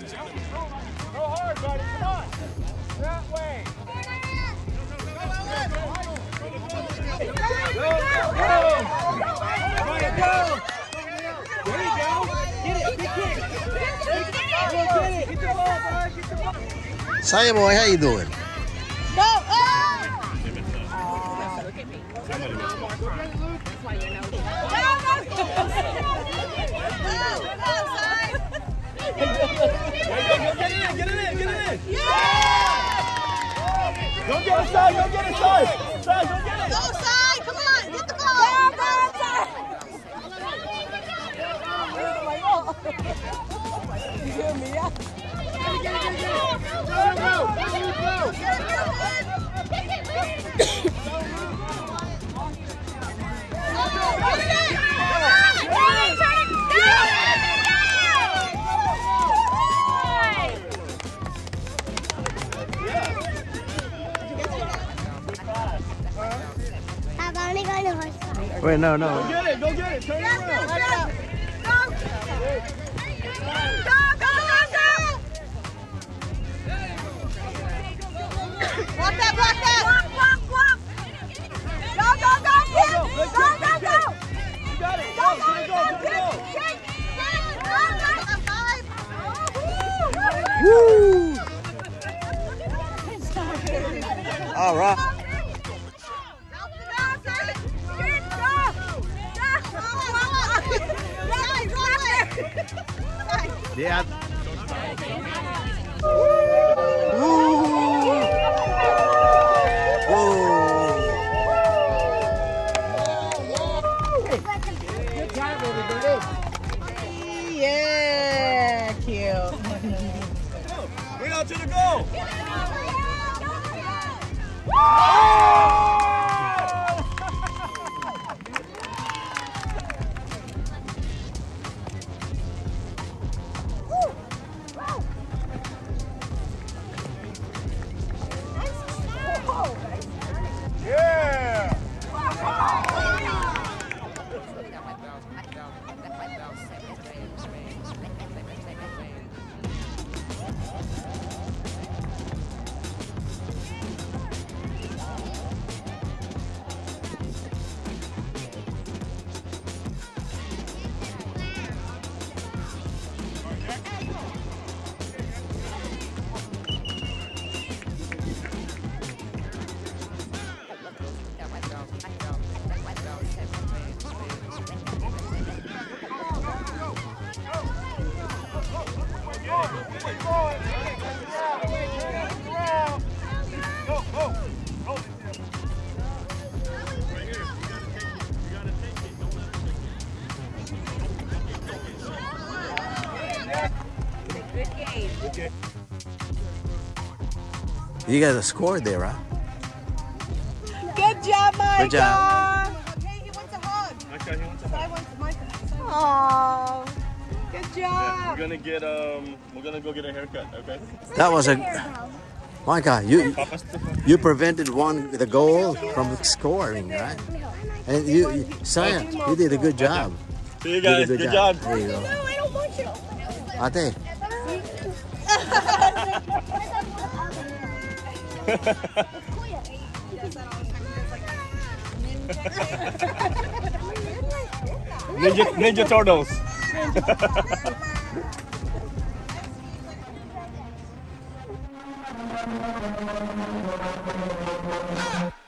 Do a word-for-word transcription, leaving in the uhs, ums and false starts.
hard, buddy. Come on. That way. Go, go, go. There you go. Get it. Big kick. Get it. Get the ball, boy. Get the ball. Saya boy, how you doing? Go. Oh! Go get it, side, go get it, side. Side, go get it. Go side, come on, get the ball. Go, go, you hear me, yeah? Get it, get it, get it. Go, go, go, go. Wait, no, no. Go get it, go get it. Turn it around. Go, go, go, go, go. Block that, block that. Block, block, block. Go, go, go, Kim. Go, go, go. You got it. Go, go, Go, go, go, go. Kim. Kim, go, go. Five. Woo! All right. Yeah. Yeah, cute. Bring out to the goal. Yeah! You guys scored there, huh? Good job, Micah. Good job. Okay, he wants a hug. Okay, he wants a I hug. want Micah. Aww. Good Yeah, job. we're gonna get um, we're gonna go get a haircut. Okay. That was a... Micah, you you prevented one the goal from scoring, right? And you, you Saya, you did a good job. See you You did a guys. good Good job. job. There you go. No, I don't want you. Ate, Ninja, Ninja Turtles. Ah!